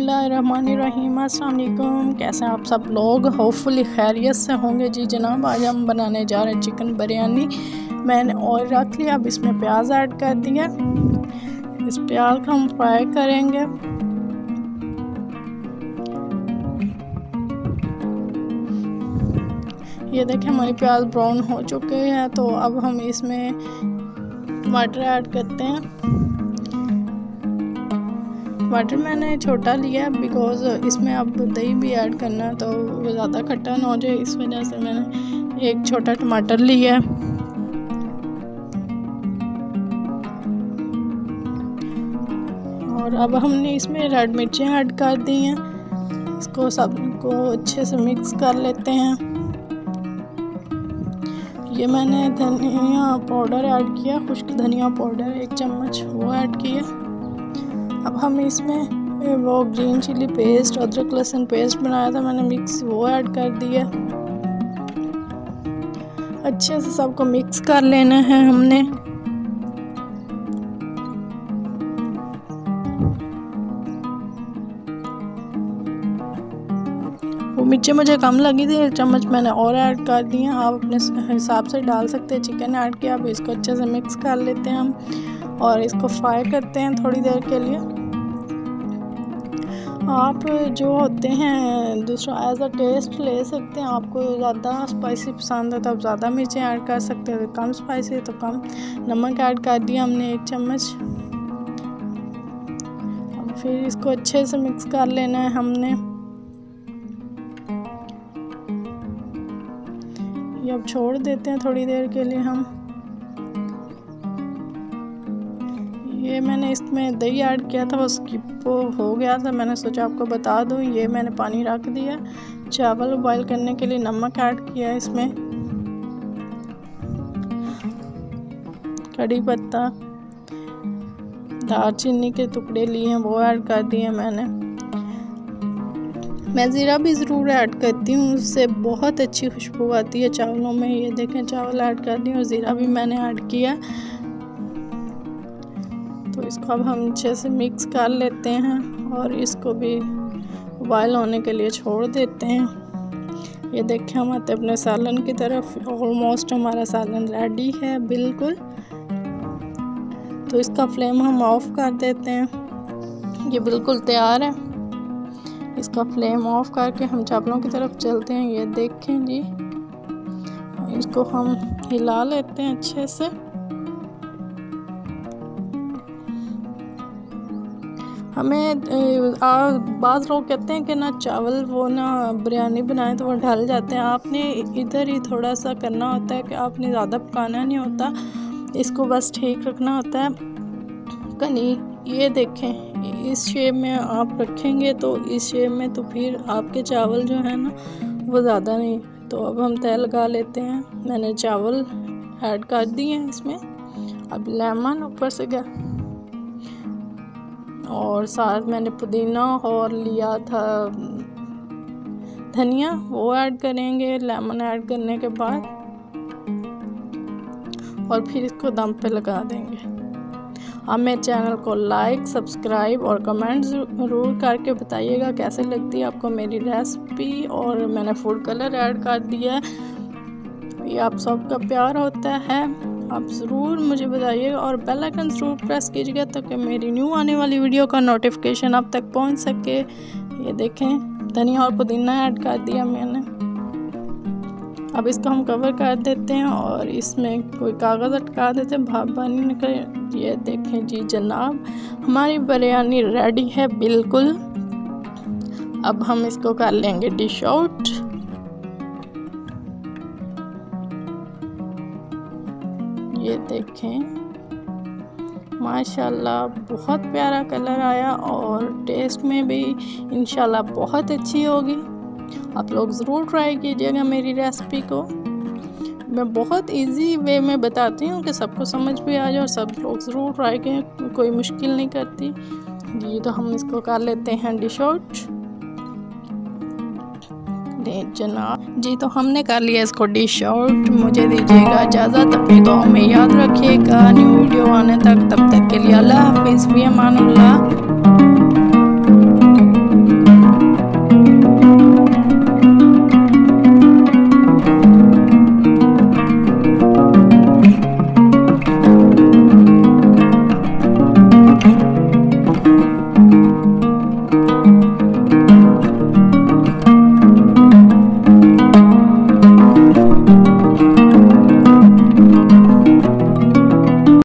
बिस्मिल्लाहिर्रहमानिर्रहीम। अस्सलाम वालेकुम। कैसे हैं आप सब लोग? होपफुली खैरियत से होंगे। जी जनाब, आज हम बनाने जा रहे हैं चिकन बिरयानी। मैंने ऑयल रख लिया, अब इसमें प्याज ऐड कर दिया। इस प्याज को हम फ्राई करेंगे। ये देखें हमारी प्याज ब्राउन हो चुके हैं, तो अब हम इसमें टमाटर ऐड करते हैं। टमाटर मैंने छोटा लिया बिकॉज़ इसमें अब दही भी ऐड करना है, तो वो ज़्यादा खट्टा ना हो जाए, इस वजह से मैंने एक छोटा टमाटर लिया। और अब हमने इसमें रेड मिर्चें ऐड कर दी हैं। इसको सबको अच्छे से मिक्स कर लेते हैं। ये मैंने धनिया पाउडर ऐड किया, खुश्क धनिया पाउडर 1 चम्मच वो ऐड किया। अब हम इसमें वो ग्रीन चिली पेस्ट, अदरक लहसुन पेस्ट बनाया था मैंने मिक्स, वो ऐड कर दिया। अच्छे से सबको मिक्स कर लेना है हमने। वो मिर्चें मुझे कम लगी थी, 1 चम्मच मैंने और ऐड कर दी हैं। आप अपने हिसाब से डाल सकते हैं। चिकन ऐड किया, अब इसको अच्छे से मिक्स कर लेते हैं हम और इसको फ्राई करते हैं थोड़ी देर के लिए। आप जो होते हैं दूसरा एज अ टेस्ट ले सकते हैं। आपको ज़्यादा स्पाइसी पसंद है तो आप ज़्यादा मिर्चें ऐड कर सकते हैं, कम स्पाइसी है तो कम। नमक ऐड कर दिया हमने 1 चम्मच। अब फिर इसको अच्छे से मिक्स कर लेना है हमने। ये अब छोड़ देते हैं थोड़ी देर के लिए हम। ये मैंने इसमें दही ऐड किया था, वो स्किप हो गया था, मैंने सोचा आपको बता दूं। ये मैंने पानी रख दिया, चावल बॉईल करने के लिए नमक ऐड किया इसमें। कड़ी पत्ता, दालचीनी के टुकड़े लिए हैं, वो ऐड कर दिए मैंने। मैं ज़ीरा भी ज़रूर ऐड करती हूँ, उससे बहुत अच्छी खुशबू आती है चावलों में। ये देखें चावल ऐड कर दिए और ज़ीरा भी मैंने ऐड किया। तो इसको अब हम अच्छे से मिक्स कर लेते हैं और इसको भी बॉयल होने के लिए छोड़ देते हैं। ये देखें हम आते अपने सालन की तरफ। ऑलमोस्ट हमारा सालन रेडी है बिल्कुल। तो इसका फ्लेम हम ऑफ कर देते हैं। ये बिल्कुल तैयार है। इसका फ्लेम ऑफ करके हम चावलों की तरफ चलते हैं। ये देखें जी, इसको हम हिला लेते हैं अच्छे से। हमें बाज़ लोग कहते हैं कि ना चावल वो ना बिरयानी बनाए तो वो ढल जाते हैं। आपने इधर ही थोड़ा सा करना होता है कि आपने ज़्यादा पकाना नहीं होता, इसको बस ठीक रखना होता है। कनी ये देखें, इस शेप में आप रखेंगे तो इस शेप में, तो फिर आपके चावल जो है ना वो ज़्यादा नहीं। तो अब हम तय लगा लेते हैं। मैंने चावल ऐड कर दिए हैं इसमें। अब लेमन ऊपर से गया और साथ मैंने पुदीना और लिया था धनिया, वो ऐड करेंगे लेमन ऐड करने के बाद। और फिर इसको दम पे लगा देंगे। आप मेरे चैनल को लाइक, सब्सक्राइब और कमेंट ज़रूर करके बताइएगा कैसे लगती है आपको मेरी रेसिपी। और मैंने फूड कलर ऐड कर दिया है। ये आप सबका प्यार होता है, आप ज़रूर मुझे बताइएगा और बेल आइकन ज़रूर प्रेस कीजिएगा ताकि मेरी न्यू आने वाली वीडियो का नोटिफिकेशन आप तक पहुंच सके। ये देखें धनिया और पुदीना ऐड कर दिया मैंने। अब इसको हम कवर कर देते हैं और इसमें कोई कागज़ अटका देते हैं, भाप पानी निकले। ये देखें जी जनाब, हमारी बिरयानी रेडी है बिल्कुल। अब हम इसको कर लेंगे डिश आउट। ये देखें माशाल्लाह बहुत प्यारा कलर आया और टेस्ट में भी इंशाल्लाह बहुत अच्छी होगी। आप लोग ज़रूर ट्राई कीजिएगा मेरी रेसिपी को। मैं बहुत इजी वे में बताती हूँ कि सबको समझ भी आ जाए और सब लोग ज़रूर ट्राई करें, कोई मुश्किल नहीं करती जी। तो हम इसको कर लेते हैं डिश आउट जनाब जी। तो हमने कर लिया इसको डिश आउट। मुझे दीजिएगा इजाज़त, अपनी दुआओं में याद रखिएगा। न्यू वीडियो आने तक, तब तक के लिए अल्लाह हाफिज़, फ़ी अमानिल्लाह।